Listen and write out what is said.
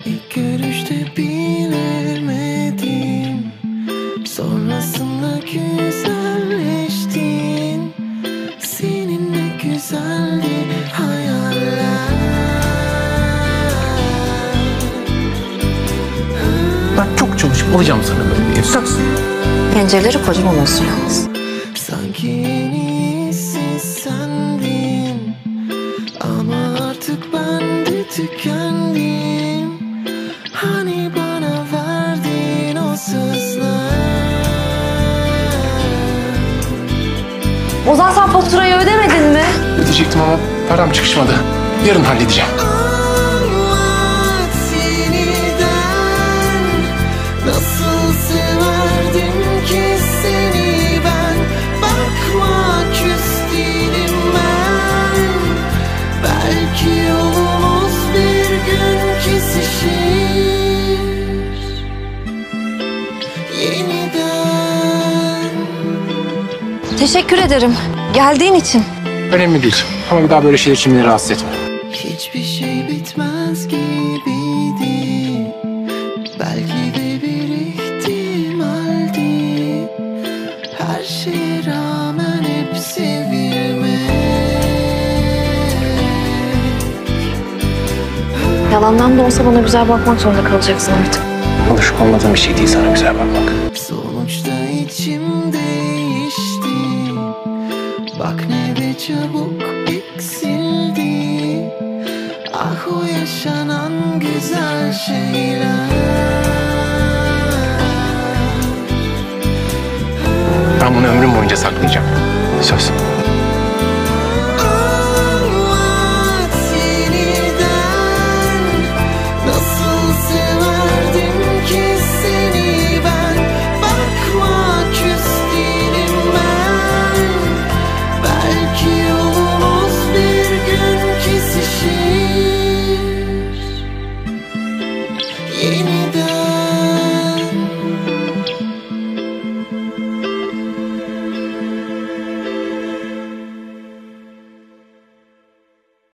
İlk görüşte bilemedim, sonrasında güzelleştin. Seninle güzeldi hayaller. Ben çok çalışıp alacağım sana böyle bir ev. Söz. Pencereleri kocaman olsun yalnız. Sanki en iyisi sendin, ama artık ben de tükendim. Hani bana verdiğin o sözler. Ozan, sen faturayı ödemedin mi? Ödeyecektim ama param çıkışmadı. Yarın halledeceğim. Anlat yeniden, nasıl severdim ki seni ben. Bakma küs değilim ben. Belki yolumuz bir gün kesişir yeniden. Teşekkür ederim. Geldiğin için. Önemli değil. Ama bir daha böyle şeyler için beni rahatsız etme. Hiçbir şey bitmez gibiydi. Belki de bir ihtimaldi. Her şeye rağmen hep sevilmek. Yalandan da olsa bana güzel bakmak zorunda kalacaksın artık. Alışık olmadığım bir şey değil sana güzel bakmak. Sonuçta içim değişti. Bak ne de çabuk eksildi. Ah o yaşanan güzel şeyler. Ben bunu ömrüm boyunca saklayacağım. Söz.